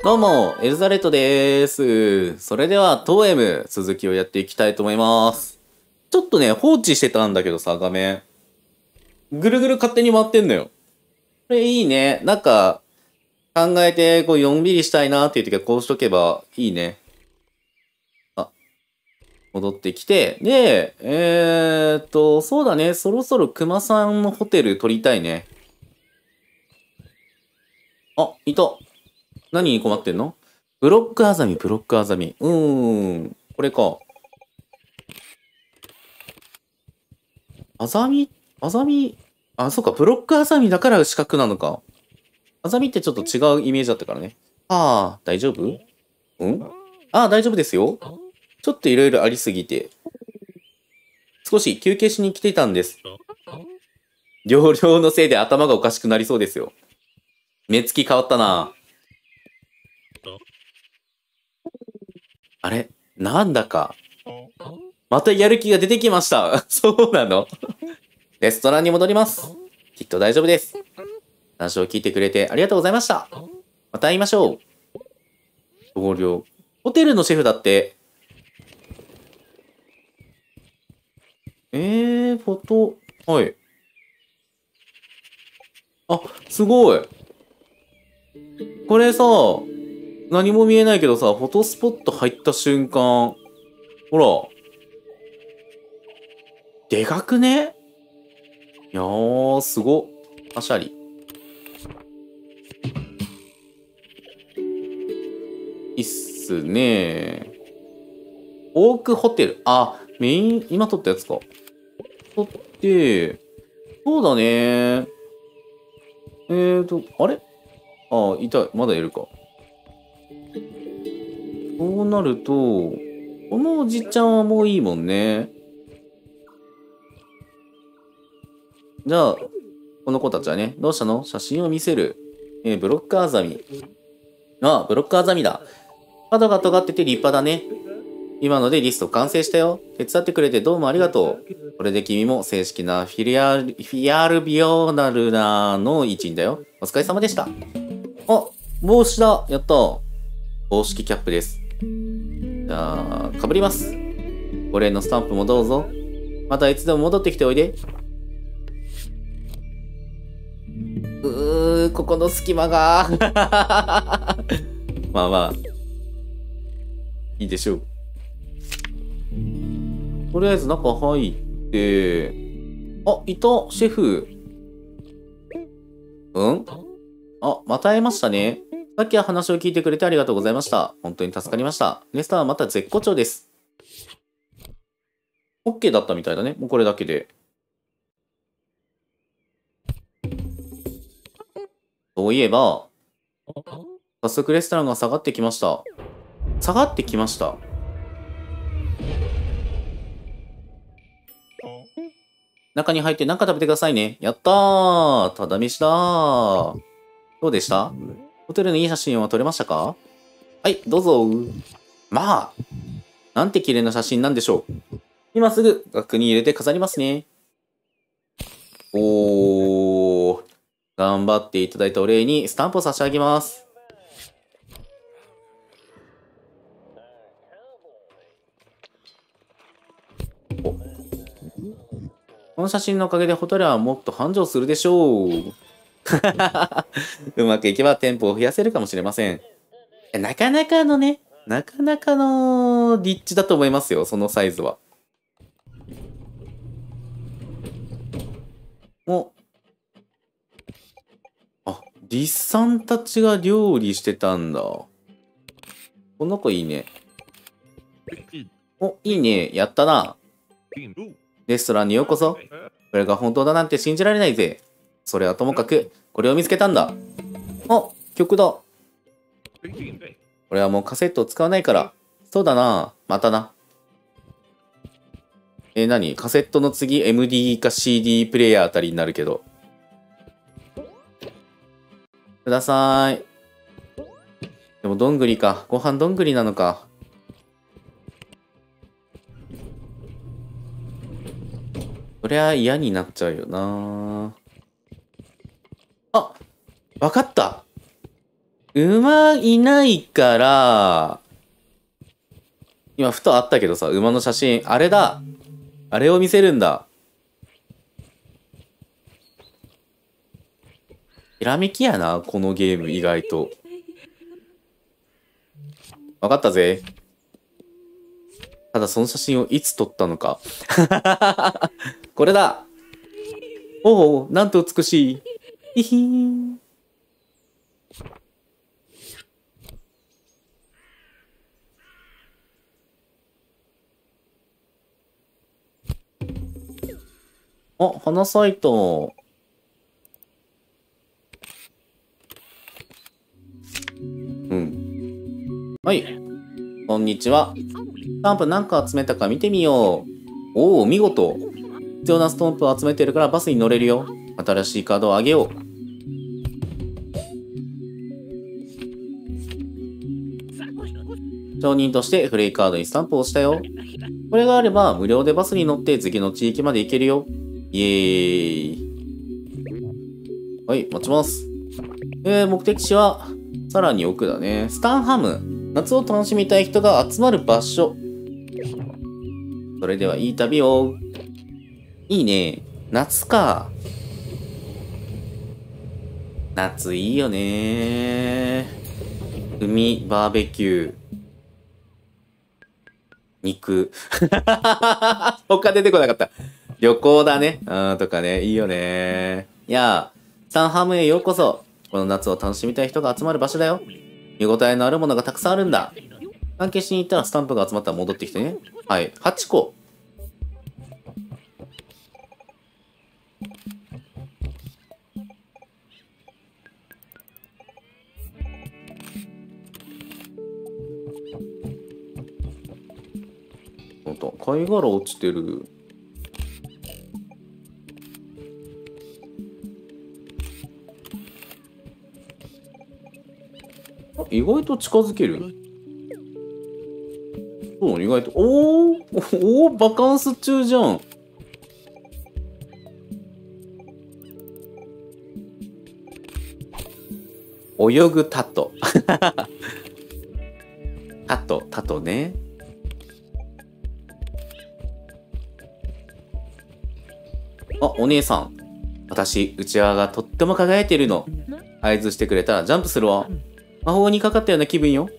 どうも、エルザレットでーす。それでは、トーエム、続きをやっていきたいと思います。ちょっとね、放置してたんだけどさ、画面。ぐるぐる勝手に回ってんのよ。これいいね。なんか、考えて、こう、のんびりしたいなっていう時はこうしとけばいいね。あ、戻ってきて。で、そうだね。そろそろ熊さんのホテル取りたいね。あ、いた。何に困ってんの？ブロックアザミ、ブロックアザミ。これか。アザミ、アザミ、あ、そうか、ブロックアザミだから四角なのか。アザミってちょっと違うイメージだったからね。ああ、大丈夫？ああ、大丈夫ですよ。ちょっといろいろありすぎて。少し休憩しに来ていたんです。療養のせいで頭がおかしくなりそうですよ。目つき変わったな。あれなんだか。またやる気が出てきました。そうなの？レストランに戻ります。きっと大丈夫です。話を聞いてくれてありがとうございました。また会いましょう。同僚。ホテルのシェフだって。フォト、はい。あ、すごい。これさ、何も見えないけどさ、フォトスポット入った瞬間、ほら、でかくね？いやー、すご。パシャリ。いいっすね。オークホテル。あ、メイン、今撮ったやつか。撮って、そうだね。あれ？あ、いた。まだいるか。そうなると、このおじちゃんはもういいもんね。じゃあ、この子たちはね、どうしたの？写真を見せる。ブロックアザミ。あ、ブロックアザミだ。角が尖ってて立派だね。今のでリスト完成したよ。手伝ってくれてどうもありがとう。これで君も正式なフィアルビオナルナの一員だよ。お疲れ様でした。あ、帽子だ。やった。公式キャップです。じゃあ、かぶります。お礼のスタンプもどうぞ。またいつでも戻ってきておいで。ここの隙間が。まあまあ、いいでしょう。とりあえず中入って、あ、いた、シェフ。また会えましたね。さっきは話を聞いてくれてありがとうございました。本当に助かりました。レストランはまた絶好調です。OK だったみたいだね。もうこれだけで。そういえば、早速レストランが下がってきました。下がってきました。中に入って何か食べてくださいね。やったー！ただ飯だー。どうでした？ホテルのいい写真は撮れましたか？はい、どうぞ。まあ、なんて綺麗な写真なんでしょう。今すぐ額に入れて飾りますね。おー。頑張っていただいたお礼にスタンプを差し上げます。この写真のおかげでホテルはもっと繁盛するでしょう。うまくいけば店舗を増やせるかもしれません。なかなかのね、なかなかの立地だと思いますよ、そのサイズは。あ、リスさんたちが料理してたんだ。この子いいね。いいね。やったな。レストランにようこそ。これが本当だなんて信じられないぜ。それはともかく、これを見つけたんだ。あ、曲だ。これはもうカセットを使わないから。そうだな。またな。何？カセットの次 MD か CD プレイヤーあたりになるけど。ください。でもどんぐりか。ご飯どんぐりなのか。そりゃ嫌になっちゃうよな。あ、わかった。 馬いないから、今ふとあったけどさ、馬の写真、あれだ。あれを見せるんだ。ひらめきやな、このゲーム意外と。わかったぜ。ただその写真をいつ撮ったのか。これだ。おお、なんと美しい。ひひーん。あ、花咲いた。うん。はい。こんにちは。スタンプなんか集めたか見てみよう。おお、見事。必要なスタンプを集めてるからバスに乗れるよ。新しいカードをあげよう。証人としてフレイカードにスタンプを押したよ。これがあれば無料でバスに乗って次の地域まで行けるよ。イエーイ。はい、待ちます。目的地はさらに奥だね。スタンハム。夏を楽しみたい人が集まる場所。それではいい旅を。いいね。夏か。夏いいよね。海、バーベキュー、肉。他出てこなかった。旅行だね。うん、とかね。いいよね。いや、スタンハムへようこそ。この夏を楽しみたい人が集まる場所だよ。見応えのあるものがたくさんあるんだ。関係しに行ったらスタンプが集まったら戻ってきてね。はい。8個。ほんと、貝殻落ちてる。あ、意外と近づける。そう、意外と。おーおー、バカンス中じゃん。泳ぐタト。タトね。あ、お姉さん。私、内輪がとっても輝いているの。合図してくれたらジャンプするわ。魔法にかかったような気分よ。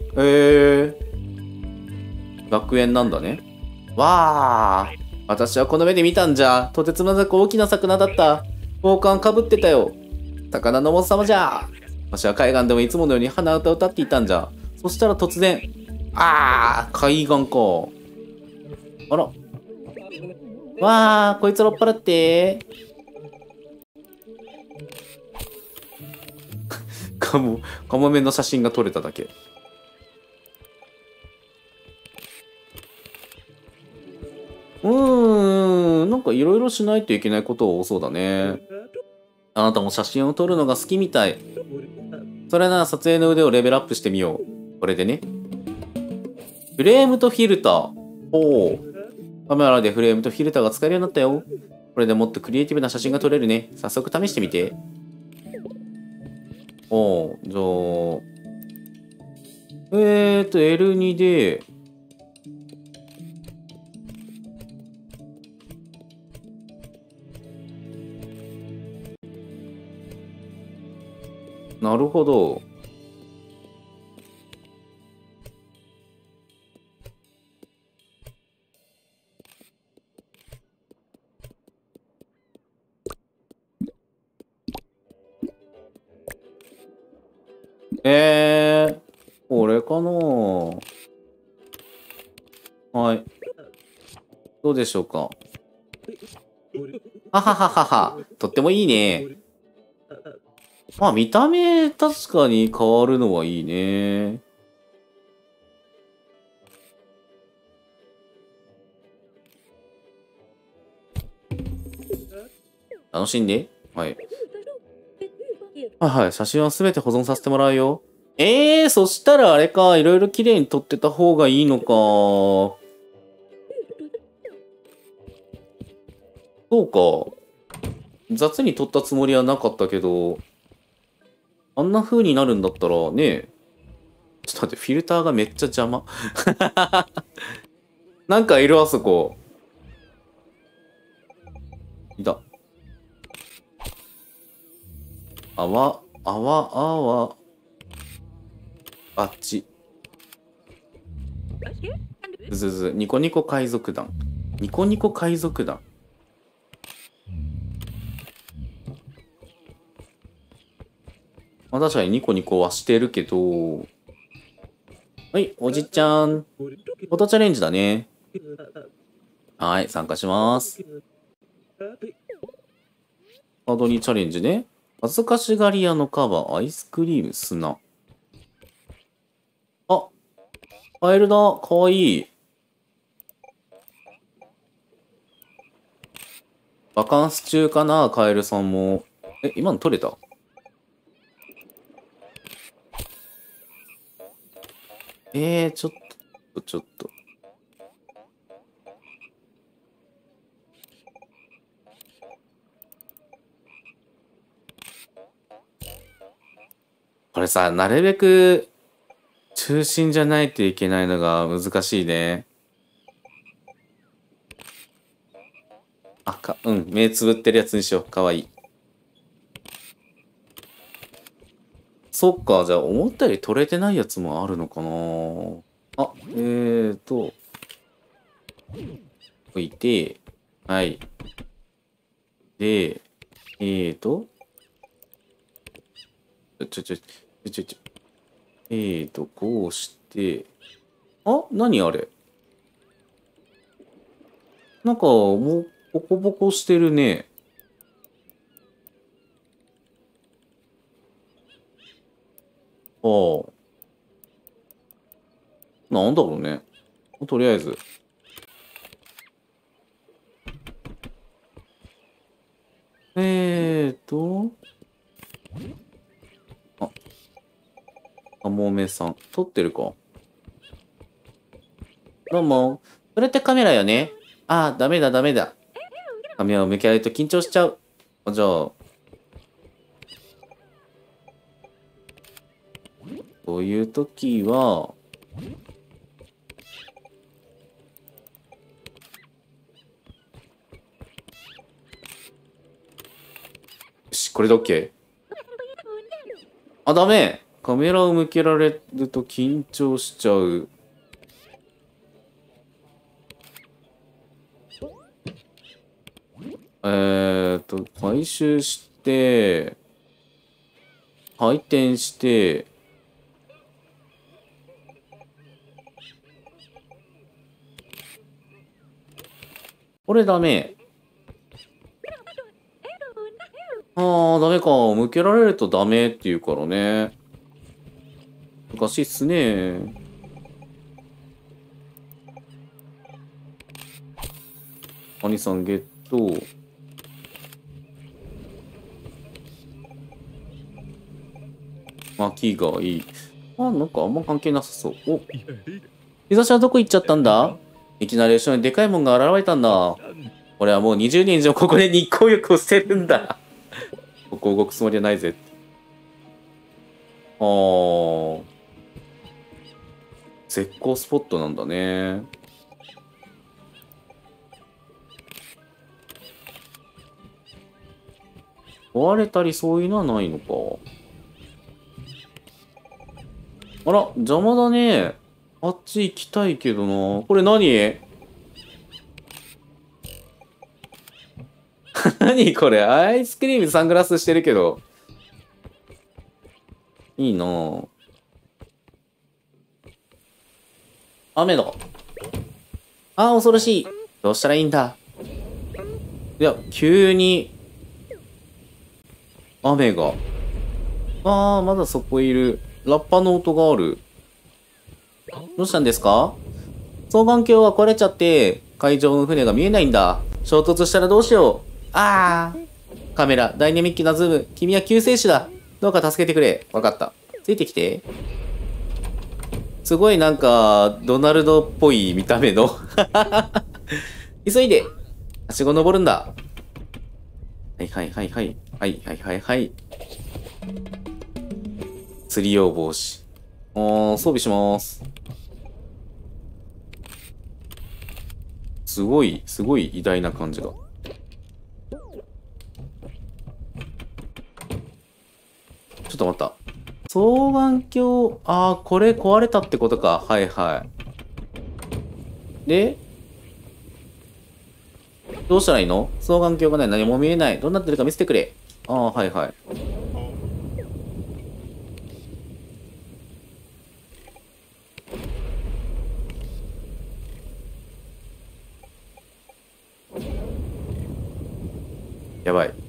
学園なんだね。わあ。私はこの目で見たんじゃ。とてつもなく大きな魚だった。王冠かぶってたよ。魚の王様じゃ。私は海岸でもいつものように鼻歌を歌っていたんじゃ。そしたら突然、海岸か。あら。わあ、こいつら追っ払って。カモメの写真が撮れただけ。なんかいろいろしないといけないこと多そうだね。あなたも写真を撮るのが好きみたい。それなら撮影の腕をレベルアップしてみよう。これでね。フレームとフィルター。おお。カメラでフレームとフィルターが使えるようになったよ。これでもっとクリエイティブな写真が撮れるね。早速試してみて。じゃあ。L2 で、なるほど。これかな。はい。どうでしょうか。ははははは。とってもいいね。まあ、見た目、確かに変わるのはいいね。楽しんで。はい。はいはい。写真はすべて保存させてもらうよ。そしたらあれか。いろいろ綺麗に撮ってた方がいいのか。そうか。雑に撮ったつもりはなかったけど。 あんな風になるんだったらね、ちょっと待って、フィルターがめっちゃ邪魔。なんかいる、あそこ。いた。あわ、あわ、あわ。あっち。ずず、ニコニコ海賊団。ニコニコ海賊団。まあ確かにニコニコはしてるけど。はい、おじちゃん。フォトチャレンジだね。はい、参加します。カードにチャレンジね。恥ずかしがり屋のカバー、アイスクリーム、砂。あ、カエルだ。かわいい。バカンス中かな、カエルさんも。今の取れた？ちょっと。これさ、なるべく中心じゃないといけないのが難しいね。目つぶってるやつにしよう。かわいい。そっか、じゃあ思ったより取れてないやつもあるのかな。置いて、はい。で、こうして、何あれ？なんか、もう、ボコボコしてるね。ああ。なんだろうね。とりあえず。あ、かもめさん。撮ってるか。どうも。それってカメラよね。ダメだ、ダメだ。カメラを向けられると緊張しちゃう。じゃあ、そういう時は、よし、これで OK。ダメ。カメラを向けられると緊張しちゃう。回収して、回転して、これダメ。ダメか。向けられるとダメって言うからね。難しいっすね。兄さんゲット。巻きがいい。なんかあんま関係なさそう。日差しはどこ行っちゃったんだ？いきなり後ろにでかいもんが現れたんだ。俺はもう20年以上ここで日光浴をしてるんだ。ここ動くつもりはないぜって。絶好スポットなんだね。壊れたりそういうのはないのか。あら、邪魔だね。あっち行きたいけどな。これ何？何これ？アイスクリームサングラスしてるけど。いいなぁ。雨だ。恐ろしい。どうしたらいいんだ。いや、急に、雨が。まだそこいる。ラッパの音がある。どうしたんですか？双眼鏡は壊れちゃって、海上の船が見えないんだ。衝突したらどうしよう。カメラ、ダイナミックなズーム。君は救世主だ。どうか助けてくれ。わかった。ついてきて。すごいなんか、ドナルドっぽい見た目の。急いで。はしご登るんだ。はいはいはいはい。はいはいはいはい。 釣り用帽子。装備します。すごい偉大な感じが。ちょっと待った。双眼鏡、これ壊れたってことか。はいはい。で、どうしたらいいの？双眼鏡がない。何も見えない。どうなってるか見せてくれ。はいはい。やばい。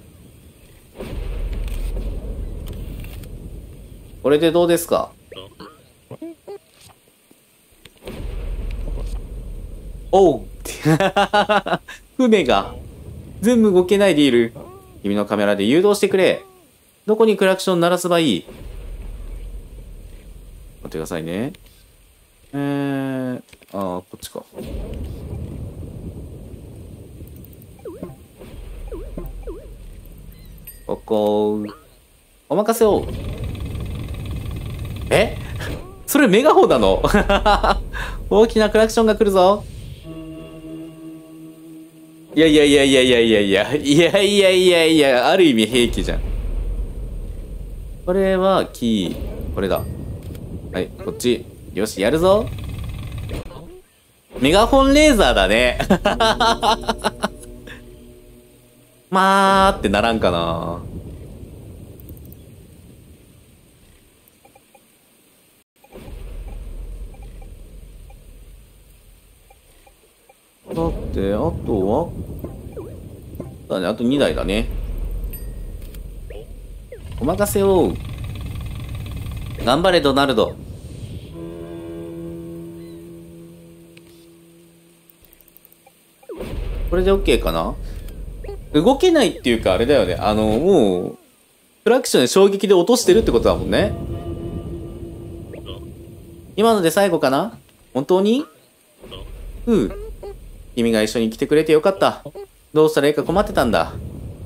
これでどうですか？おう船が全部動けないでいる。君のカメラで誘導してくれ。どこにクラクション鳴らせばいい？待ってくださいね。こっちか。ここ、お任せを。えそれメガホンなの？大きなクラクションが来るぞ。いやいやいやいやいやいやいやいやいやいやいや、ある意味兵器じゃん。これはキー、これだ。はい、こっち。よし、やるぞ。メガホンレーザーだね。まーってならんかな。だって、あとはだね、あと2台だね。お任せを。頑張れ、ドナルド。これで OK かな？動けないっていうか、あれだよね。もう、クラクションで衝撃で落としてるってことだもんね。今ので最後かな？本当に？君が一緒に来てくれてよかった。どうしたらいいか困ってたんだ。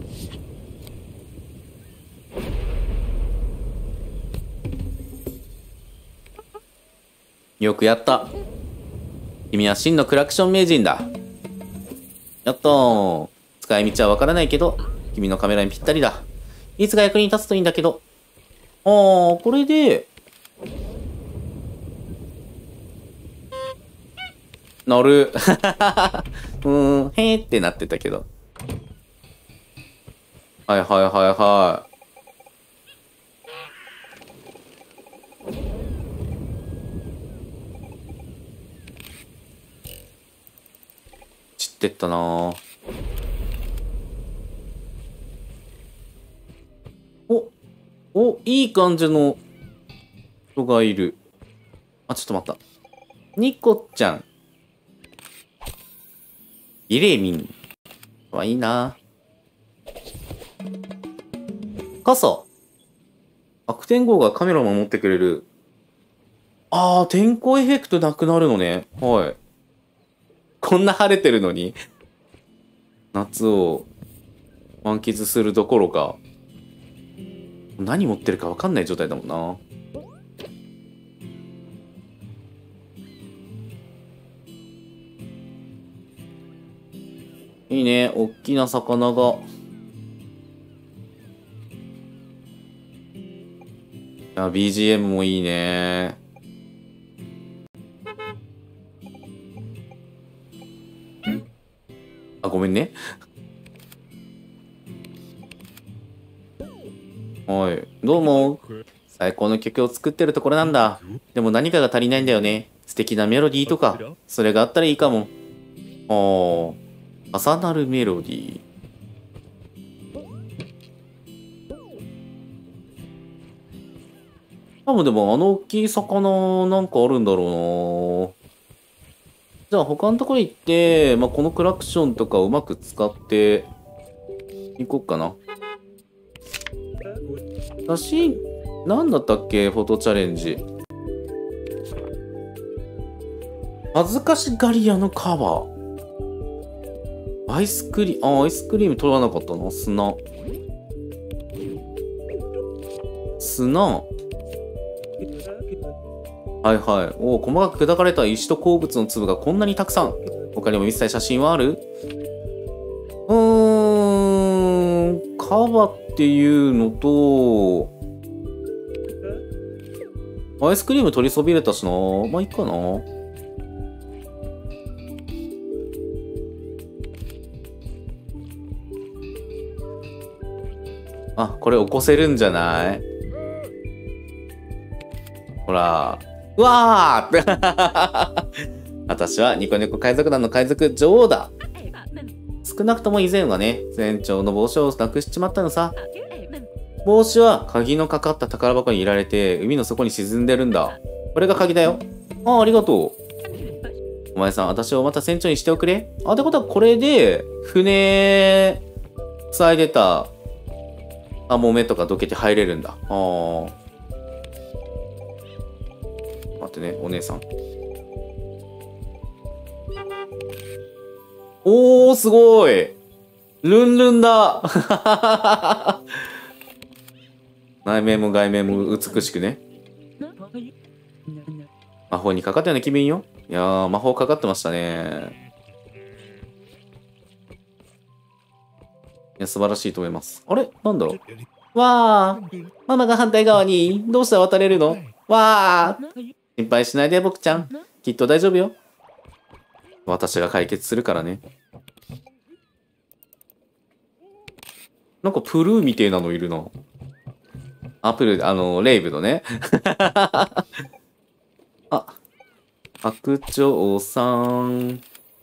よくやった。君は真のクラクション名人だ。やったー。使い道はわからないけど、君のカメラにぴったりだ。いつが役に立つといいんだけど。これで、乗る。へーってなってたけど。はいはいはいはい。散ってったなぁ。いい感じの人がいる。ちょっと待った。ニコちゃん。イレミン。いいな。傘。悪天候がカメラを守ってくれる。天候エフェクトなくなるのね。はい。こんな晴れてるのに夏を満喫するどころか、何持ってるか分かんない状態だもんな。いいね、おっきな魚が。BGM もいいね。ごめんね。はい。どうも。最高の曲を作ってるところなんだ。でも何かが足りないんだよね。素敵なメロディーとか。それがあったらいいかも。重なるメロディー。多分でも大きい魚なんかあるんだろうな。じゃあ他のところ行って、このクラクションとかうまく使っていこっかな。写真、なんだったっけ？フォトチャレンジ。恥ずかしがり屋のカバー。アイスクリーム、アイスクリーム取らなかったな。砂。 はいはい。おお、細かく砕かれた石と鉱物の粒がこんなにたくさん。他にも見せたい写真はある？カバっていうのと、アイスクリーム取りそびれたしな。まあいいかな。あ、これ起こせるんじゃない？ほら。うわー私はニコニコ海賊団の海賊女王だ。少なくとも以前はね、船長の帽子をなくしちまったのさ。帽子は鍵のかかった宝箱に入れられて海の底に沈んでるんだ。これが鍵だよ。ああ、ありがとう。お前さん、私をまた船長にしておくれ。あ、ってことはこれで、船、塞いでた、カモメとかどけて入れるんだ。ああ。待ってね、お姉さん。おー、すごい。ルンルンだ。内面も外面も美しくね。魔法にかかったような気分よ。いやー、魔法かかってましたね。いや、素晴らしいと思います。あれなんだろう。わー、ママが反対側に。どうしたら渡れるの？わー。心配しないで、僕ちゃん。きっと大丈夫よ。私が解決するからね。なんかプルーみてえなのいるな。アプル、レイブのね。あ、白鳥さん。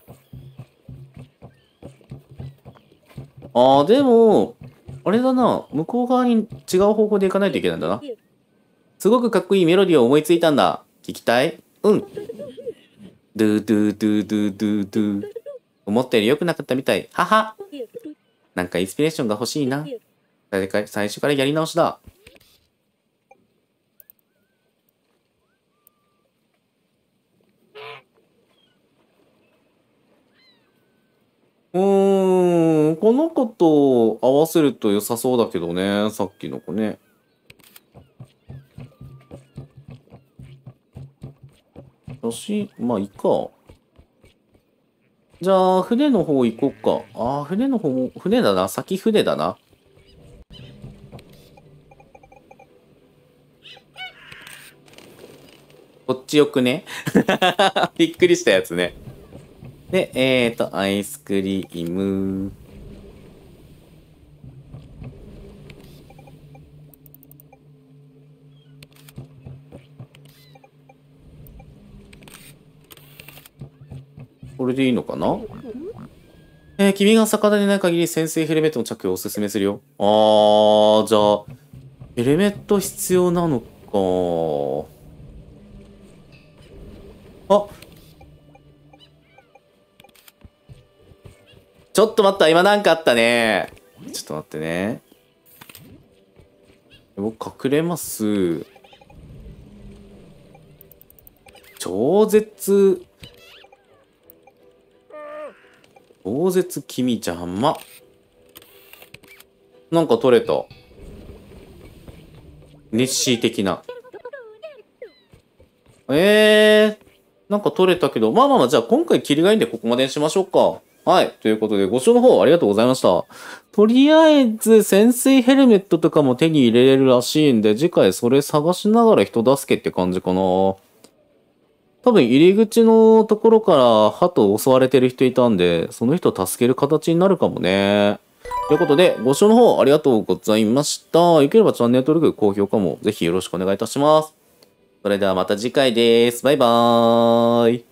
あー、でも、あれだな。向こう側に違う方向で行かないといけないんだな。すごくかっこいいメロディーを思いついたんだ。聞きたい？うん。ドゥドゥドゥドゥドゥドゥ。思ったより良くなかったみたい。はは。なんかインスピレーションが欲しいな。最初からやり直しだ。この子と合わせると良さそうだけどね。さっきの子ね。よし、まあいいか。じゃあ、船の方行こっか。ああ、船の方、船だな。先船だな。こっちよくね。びっくりしたやつね。で、アイスクリーム。これでいいのかな？君が逆立でない限り潜水ヘルメットの着用をおすすめするよ。あー、じゃあ、ヘルメット必要なのか。あ、ちょっと待った、今なんかあったね。ちょっと待ってね。僕隠れます。超絶君邪魔。なんか取れた。ネッシー的な。なんか取れたけど、まあまあまあ、じゃあ今回切りがいいんでここまでにしましょうか。はい。ということで、ご視聴の方ありがとうございました。とりあえず、潜水ヘルメットとかも手に入れれるらしいんで、次回それ探しながら人助けって感じかな。多分入り口のところから鳩襲われてる人いたんで、その人を助ける形になるかもね。ということで、ご視聴の方ありがとうございました。よければチャンネル登録、高評価もぜひよろしくお願いいたします。それではまた次回です。バイバーイ。